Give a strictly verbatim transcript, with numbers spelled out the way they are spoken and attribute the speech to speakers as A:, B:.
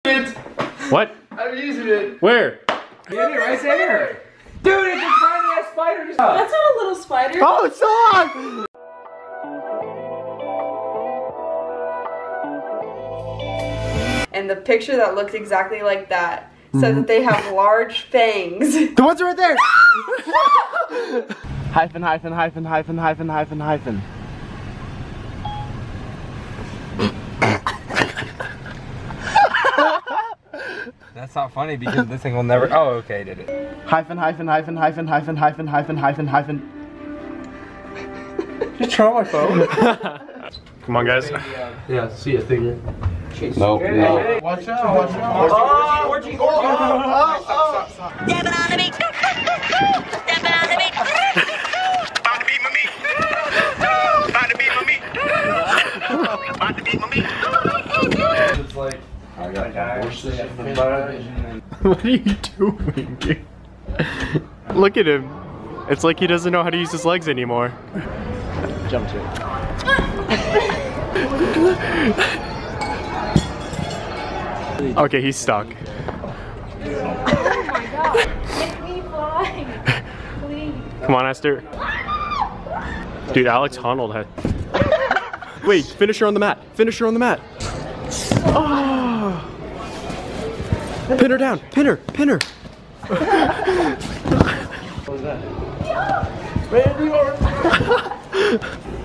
A: it.
B: What?
A: I'm using it.
B: Where?
A: Yeah, right there. Dude, it's a tiny ass spider.
C: That's not a little spider.
B: Oh, it's on!
C: And the picture that looked exactly like that said that they have large fangs.
B: The ones right there! Hyphen, hyphen, hyphen, hyphen, hyphen, hyphen, hyphen.
A: That's not funny because this thing will never. Oh, okay, I did it.
B: Hyphen, hyphen, hyphen, hyphen, hyphen, hyphen, hyphen, hyphen, hyphen.
A: Just turn on my phone.
B: Come on, guys.
A: Yeah, see a figure.
B: Nope, no.
A: Watch out, watch out.
D: Oh, orgy, orgy, orgy. Oh, oh, oh. Stepping on the beat. Stepping on the beat. About to beat my meat. About to beat my meat. About to beat my meat.
A: It's like, I got horses in the
B: What are you doing, dude? Look at him. It's like he doesn't know how to use his legs anymore. Jump to it. Okay, he's stuck.
C: Oh my god. Make me fly. Please.
B: Come on, Esther. Dude, Alex Honnold had. Wait, finish her on the mat. Finish her on the mat. Oh. Pin her down. Pin her. Pin her.
A: What was that? Randy Orton.